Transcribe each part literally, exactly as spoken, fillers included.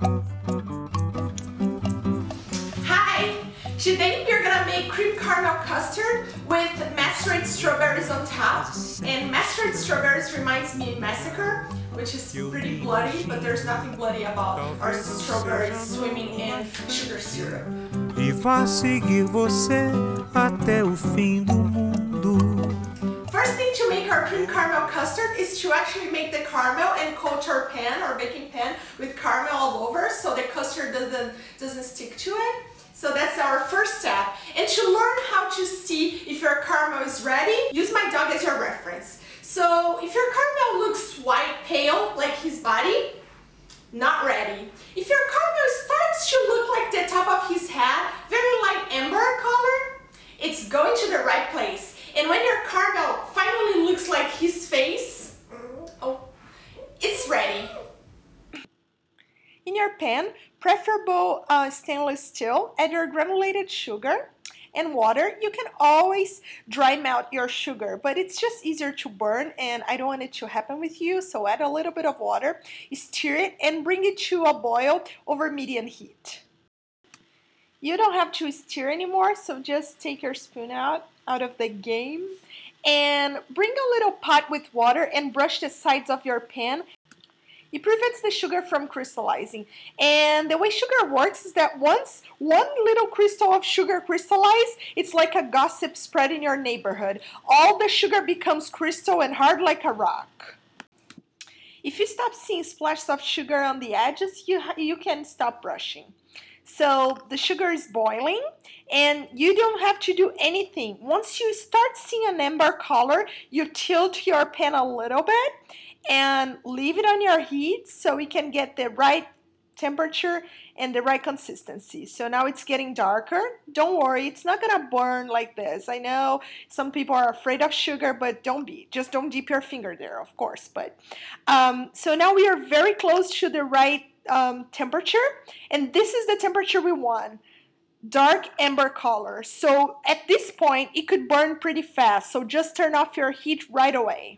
Hi! Today we're gonna make cream caramel custard with macerated strawberries on top. And macerated strawberries reminds me of massacre, which is pretty bloody, but there's nothing bloody about our strawberries swimming in sugar syrup. E vá seguir você até o fim do mundo. First thing to make our cream caramel custard is to actually make the caramel and coat our pan, our baking pan, with caramel all over so the custard doesn't, doesn't stick to it. So that's our first step. And to learn how to see if your caramel is ready, use my dog as your reference. So if your caramel looks white, pale, like his body, not ready. If your caramel starts to look like the top of his head, very light amber color, it's going to the right place. And when your caramel finally looks like his face, oh, it's ready. In your pan, preferable uh, stainless steel, add your granulated sugar and water. You can always dry melt your sugar, but it's just easier to burn and I don't want it to happen with you, so add a little bit of water, stir it and bring it to a boil over medium heat. You don't have to stir anymore, so just take your spoon out, out of the game and bring a little pot with water and brush the sides of your pan. It prevents the sugar from crystallizing. And the way sugar works is that once one little crystal of sugar crystallizes, it's like a gossip spread in your neighborhood. All the sugar becomes crystal and hard like a rock. If you stop seeing splashes of sugar on the edges, you, you can stop brushing. So the sugar is boiling and you don't have to do anything. Once you start seeing an amber color, you tilt your pan a little bit and leave it on your heat so we can get the right temperature and the right consistency. So now it's getting darker. Don't worry, it's not gonna burn like this. I know some people are afraid of sugar, but don't be. Just don't dip your finger there, of course. But um, so now we are very close to the right um, temperature, and this is the temperature we want. Dark amber color. So at this point, it could burn pretty fast. So just turn off your heat right away.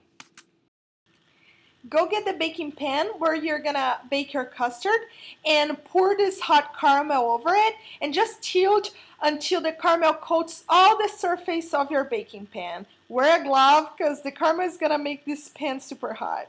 Go get the baking pan where you're gonna bake your custard and pour this hot caramel over it and just tilt until the caramel coats all the surface of your baking pan. Wear a glove because the caramel is gonna make this pan super hot.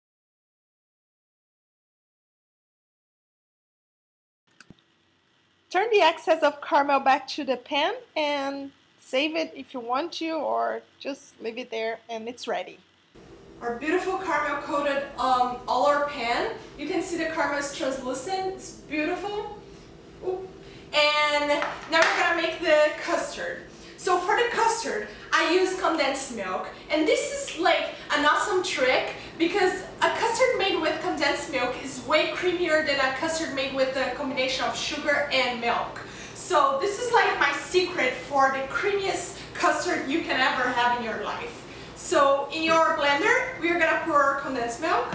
Turn the excess of caramel back to the pan and save it if you want to, or just leave it there and it's ready. Our beautiful caramel coated um, all our pan. You can see the caramel is translucent. It's beautiful. Ooh. And now we're gonna make the custard. So for the custard, I use condensed milk. And this is like an awesome trick because a custard made with condensed milk is way creamier than a custard made with a combination of sugar and milk. So this is like my secret for the creamiest custard you can ever have in your life. So in your blender, we are gonna pour condensed milk.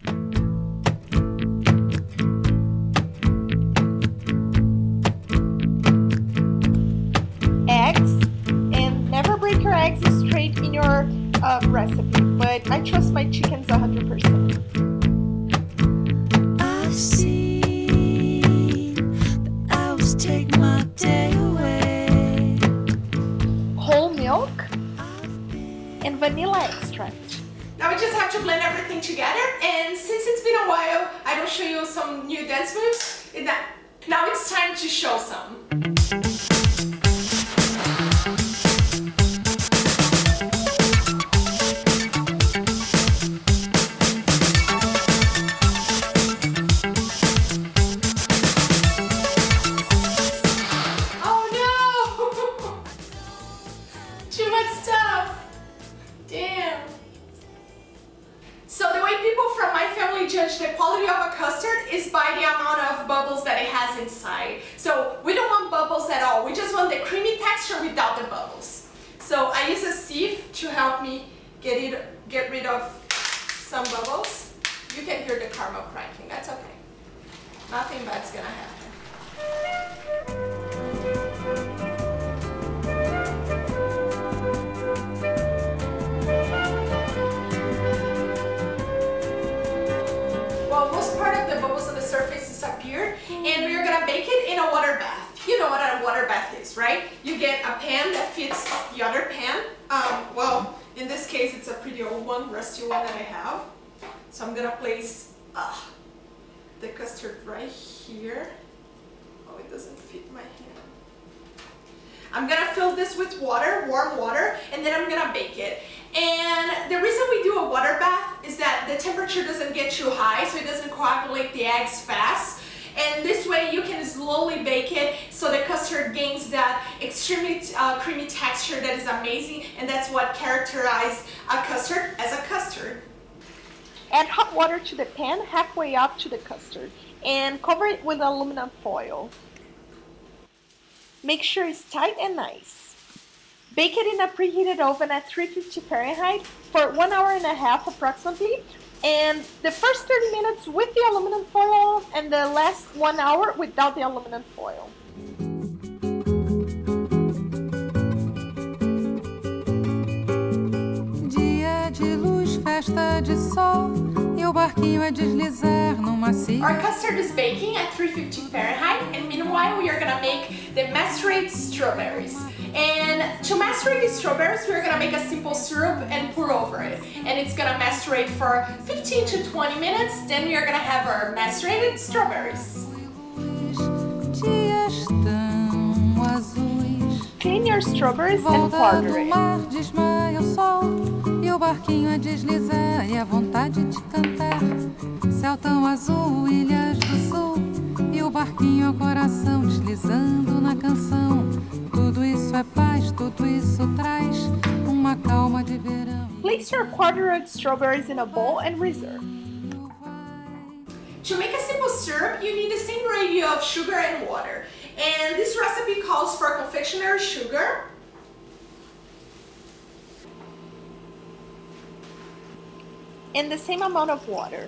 Eggs, and never break your eggs straight in your uh, recipe, but I trust my chickens one hundred percent. I've seen the hours take my day away. Whole milk and vanilla extract. Now we just have to blend everything together, and since it's been a while, I don't show you some new dance moves. Now it's time to show some. Oh no! Too much stuff. Damn. So the way people from my family judge the quality of a custard is by the amount of bubbles that it has inside. So we don't want bubbles at all. We just want the creamy texture without the bubbles. So I use a sieve to help me get it, get rid of some bubbles. You can hear the caramel cracking. That's okay. Nothing bad's gonna happen. Well, most part of the bubbles on the surface is a here, and we're gonna bake it in a water bath. You know what a water bath is, right? You get a pan that fits the other pan. Um, well, in this case, it's a pretty old one, rusty one that I have. So I'm gonna place uh, the custard right here. Oh, it doesn't fit my hand. I'm gonna fill this with water, warm water, and then I'm gonna bake it. And the reason we do a water bath is that the temperature doesn't get too high, so it doesn't coagulate the eggs fast. And this way you can slowly bake it so the custard gains that extremely uh, creamy texture that is amazing, and that's what characterizes a custard as a custard. Add hot water to the pan halfway up to the custard and cover it with aluminum foil. Make sure it's tight and nice. Bake it in a preheated oven at three fifty Fahrenheit for one hour and a half approximately, and the first thirty minutes with the aluminum foil and the last one hour without the aluminum foil. Dia de luz, festa de sol, e o barquinho a deslizar no macio. Our custard is baking at three fifty Fahrenheit, and meanwhile we are gonna make the macerate strawberries. And to macerate the strawberries, we're gonna make a simple syrup and pour over it. And it's gonna macerate for fifteen to twenty minutes, then we are gonna have our macerated strawberries. Dias tão azuis. Clean your strawberries and Volta quarter do it. mar, desmaia o sol, e o barquinho a deslizar, e a vontade de cantar. Céu tão azul, ilhas do sul, e o barquinho ao coração deslizando na canção. Tudo isso é paz, tudo isso traz uma calma de verão. Place your quartered strawberries in a bowl and reserve. To make a simple syrup, you need the same ratio of sugar and water. And this recipe calls for confectionery sugar, and the same amount of water.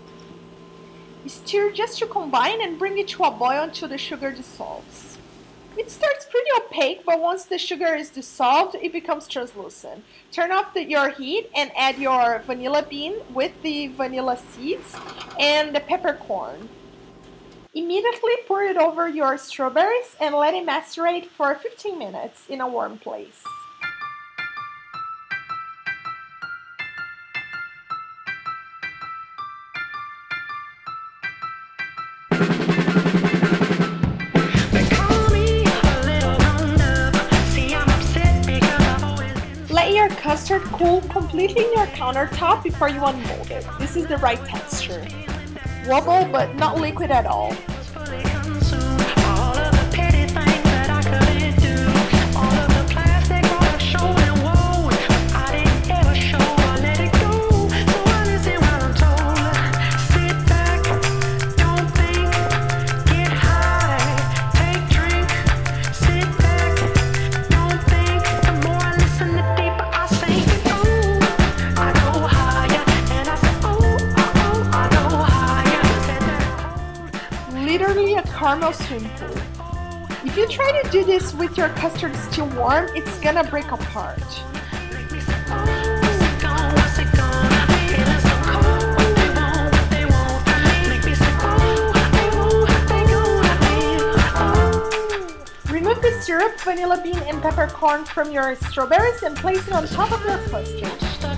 Stir just to combine and bring it to a boil until the sugar dissolves. It starts pretty opaque, but once the sugar is dissolved, it becomes translucent. Turn off the, your heat and add your vanilla bean with the vanilla seeds and the peppercorn. Immediately pour it over your strawberries and let it macerate for fifteen minutes in a warm place. Let your custard cool completely in your countertop before you unmold it. This is the right texture. Wobble, but not liquid at all. Literally a caramel swimming pool. If you try to do this with your custard still warm, it's gonna break apart. Remove the syrup, vanilla bean, and peppercorn from your strawberries and place it on top of your custard.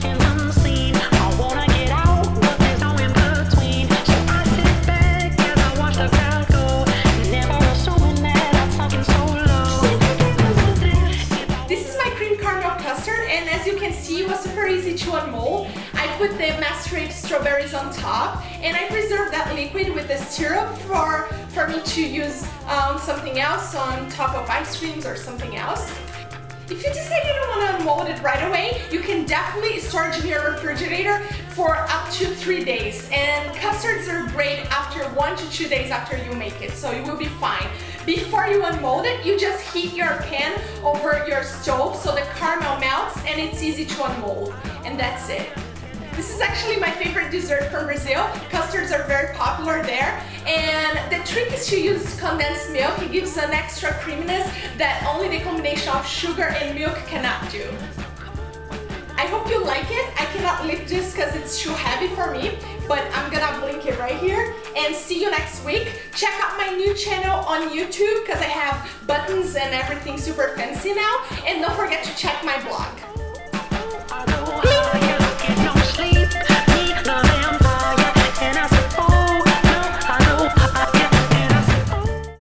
To unmold, I put the macerated strawberries on top, and I preserve that liquid with the syrup for, for me to use on um, something else, on top of ice creams or something else. If you decide you don't want to unmold it right away, you can definitely store it in your refrigerator for up to three days. And custards are great after one to two days after you make it, so you will be fine. Before you unmold it, you just heat your pan over your stove so the caramel melts and it's easy to unmold. And that's it. This is actually my favorite dessert from Brazil. Custards are very popular there. And the trick is to use condensed milk. It gives an extra creaminess that only the combination of sugar and milk cannot do. I I hope you like it. I cannot lift this because it's too heavy for me, but I'm gonna blink it right here. And see you next week. Check out my new channel on YouTube because I have buttons and everything super fancy now. And don't forget to check my blog.